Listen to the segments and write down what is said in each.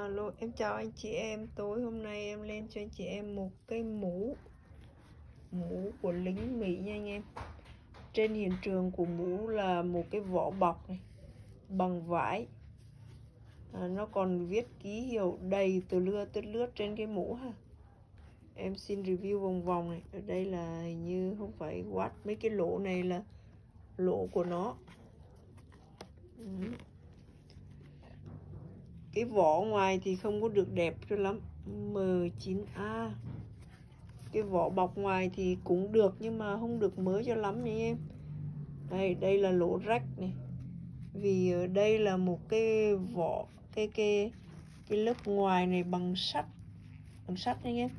Alo, em chào anh chị em. Tối hôm nay em lên cho anh chị em một cái mũ của lính Mỹ nha anh em. Trên hiện trường của mũ là một cái vỏ bọc này bằng vải. Nó còn viết ký hiệu đầy từ lướt trên cái mũ ha. Em xin review vòng vòng này. Ở đây là hình như không phải watt, mấy cái lỗ này là lỗ của nó. Cái vỏ ngoài thì không có được đẹp cho lắm, M9A. Cái vỏ bọc ngoài thì cũng được nhưng mà không được mới cho lắm nha em. Đây là lỗ rách này. Vì ở đây là một cái vỏ, cái lớp ngoài này bằng sắt nha em.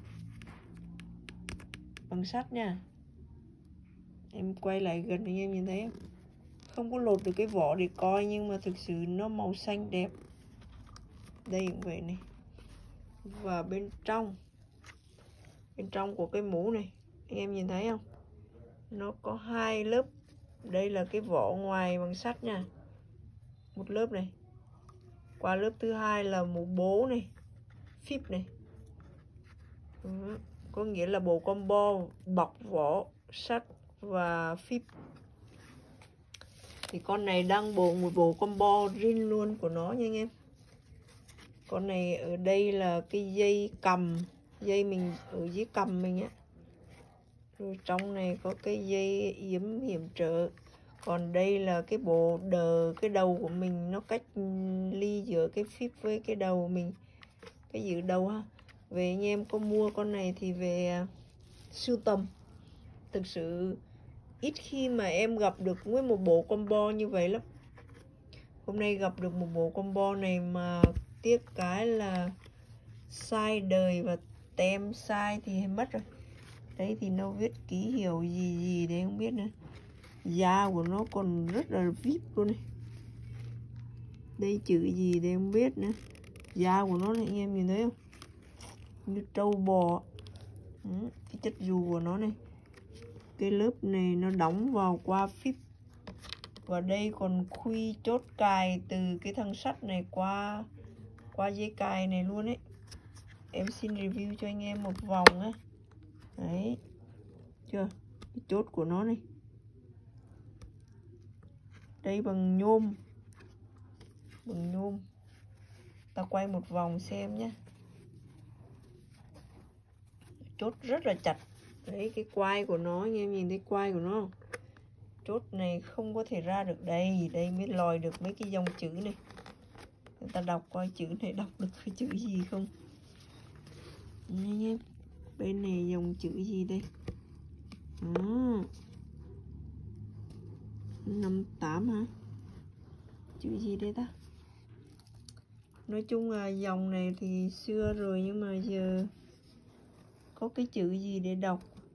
Bằng sắt nha. Em quay lại gần anh em nhìn thấy không? Không có lột được cái vỏ để coi nhưng mà thực sự nó màu xanh đẹp. Đây cũng vậy này. Và bên trong của cái mũ này anh em nhìn thấy không, nó có hai lớp. Đây là cái vỏ ngoài bằng sắt nha, một lớp này. Qua lớp thứ hai là một bố này, phíp này. Có nghĩa là bộ combo bọc vỏ sắt và phíp. Thì con này đang một bộ combo riêng luôn của nó nha anh em. Con này ở đây là cái dây cầm, dây mình ở dưới cầm mình á. Rồi trong này có cái dây yếm hiểm trợ. Còn đây là cái bộ cái đầu của mình, nó cách ly giữa cái phíp với cái đầu mình, cái giữ đầu ha. Về anh em có mua con này thì về sưu tầm. Thực sự ít khi mà em gặp được với một bộ combo như vậy lắm. Hôm nay gặp được một bộ combo này mà tiếc cái là sai đời và tem sai thì mất rồi. Đấy thì nó viết ký hiệu gì đấy không biết nữa. Da của nó còn rất là vip luôn này. Đây chữ gì đây không biết nữa. Da của nó này anh em nhìn thấy không, như trâu bò. Cái chất dù của nó này. Cái lớp này nó đóng vào qua phíp. Và đây còn khuy chốt cài từ cái thân sắt này qua dây cài này luôn ấy. Em xin review cho anh em một vòng á. Đấy chưa, cái chốt của nó này. Đây bằng nhôm, ta quay một vòng xem nhé. Chốt rất là chặt. Đấy, cái quai của nó, anh em nhìn thấy quai của nó không? Chốt này không có thể ra được. Đây mới lòi được mấy cái dòng chữ này. Người ta đọc coi chữ này đọc được cái chữ gì không anh em. Bên này dòng chữ gì đây? 58 hả? Chữ gì đây ta? Nói chung là dòng này thì xưa rồi nhưng mà giờ có cái chữ gì để đọc.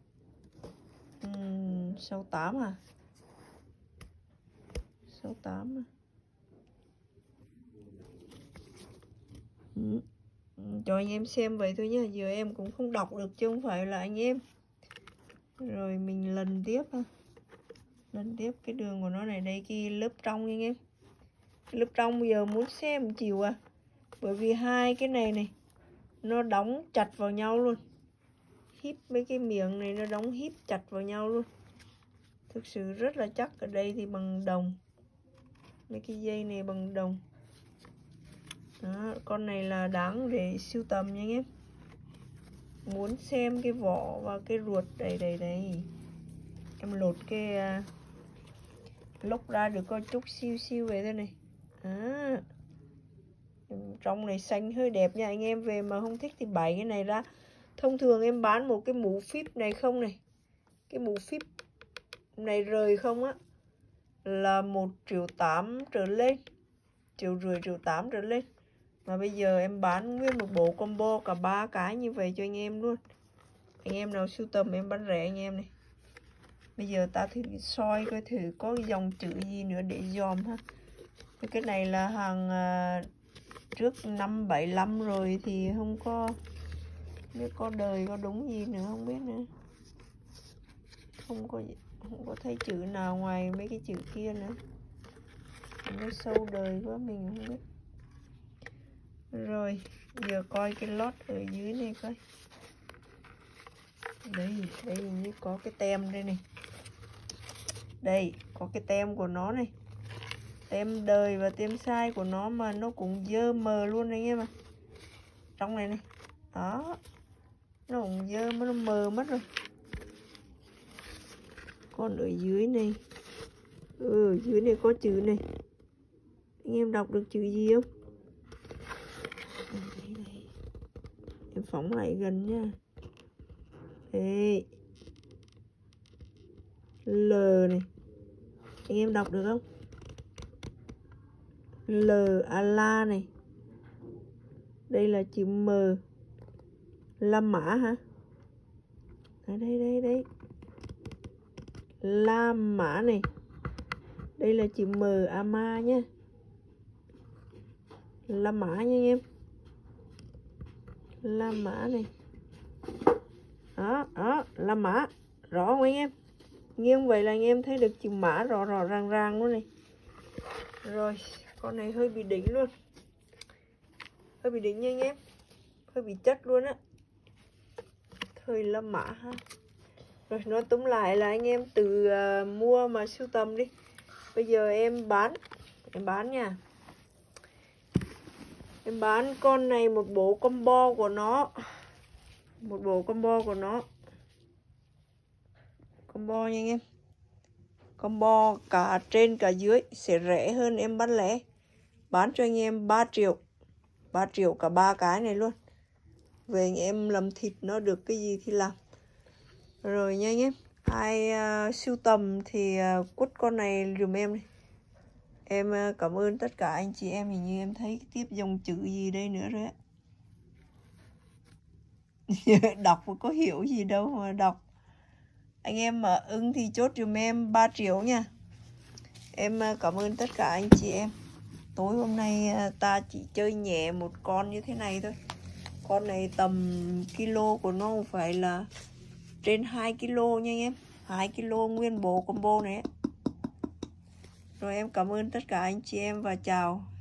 68 à? 68 à? Cho anh em xem vậy thôi nhá. Giờ em cũng không đọc được chứ không phải là anh em. Rồi mình lần tiếp ha. Lần tiếp cái đường của nó này. Đây cái lớp trong anh em. Cái lớp trong bây giờ muốn xem chịu à. Bởi vì hai cái này nó đóng chặt vào nhau luôn. Híp mấy cái miệng này nó đóng híp chặt vào nhau luôn. Thực sự rất là chắc. Ở đây thì bằng đồng. Mấy cái dây này bằng đồng. Đó, con này là đáng để sưu tầm nha anh em. Muốn xem cái vỏ và cái ruột đây. Em lột cái lốc ra được có chút siêu về thế này. Trong này xanh hơi đẹp nha anh em. Về mà không thích thì bày cái này ra. Thông thường em bán một cái mũ phíp này không này, cái mũ phíp này rời không á, là 1,8 triệu trở lên, 1,5 triệu trở lên. Mà bây giờ em bán nguyên một bộ combo cả 3 cái như vậy cho anh em luôn. Anh em nào sưu tầm em bán rẻ anh em này. Bây giờ ta thử soi coi thử có dòng chữ gì nữa để dòm ha. Cái này là hàng trước năm 75 rồi thì không có biết có đời có đúng gì nữa không biết nữa. Không có thấy chữ nào ngoài mấy cái chữ kia nữa. Nó sâu đời quá mình không biết. Rồi giờ coi cái lót ở dưới này coi. Đây như có cái tem đây này. Đây có cái tem của nó này, tem đời và tem sai của nó mà nó cũng dơ mờ luôn anh em ạ. Trong này này đó, nó cũng dơ mà nó mờ mất rồi. Còn ở dưới này, dưới này có chữ này, anh em đọc được chữ gì không? Đây. Em phóng lại gần nha. Đây L này, anh em đọc được không? L la này. Đây là chữ M, La Mã hả? Đây La Mã này. Đây là chữ M Ama nhé. La Mã nha anh em. La Mã này. Đó, La Mã. Rõ không anh em? Nghiêng vậy là anh em thấy được chữ mã rõ ràng luôn này. Rồi, con này hơi bị đỉnh luôn. Hơi bị đỉnh nha anh em. Hơi bị chất luôn á. Thời La Mã ha. Rồi, nói túm lại là anh em từ mua mà sưu tầm đi. Bây giờ em bán nha. Em bán con này một bộ combo của nó. Một bộ combo của nó. Combo nha anh em. Combo cả trên cả dưới sẽ rẻ hơn em bán lẻ. Bán cho anh em 3 triệu. 3 triệu cả 3 cái này luôn. Về anh em làm thịt nó được cái gì thì làm. Rồi nha anh em. Ai sưu tầm thì quất con này dùm em này. Em cảm ơn tất cả anh chị em. Hình như em thấy tiếp dòng chữ gì đây nữa rồi á. Đọc mà có hiểu gì đâu mà đọc. Anh em mà ưng thì chốt dùm em 3 triệu nha. Em cảm ơn tất cả anh chị em. Tối hôm nay ta chỉ chơi nhẹ một con như thế này thôi. Con này tầm kilo của nó phải là trên 2 kg nha anh em. 2 kg nguyên bộ combo này. Rồi em cảm ơn tất cả anh chị em và chào.